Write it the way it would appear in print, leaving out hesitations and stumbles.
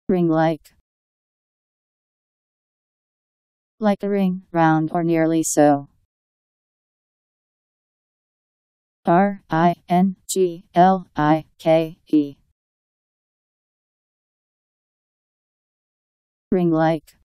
Ringlike. Like a ring, round or nearly so. Ringlike. Ringlike.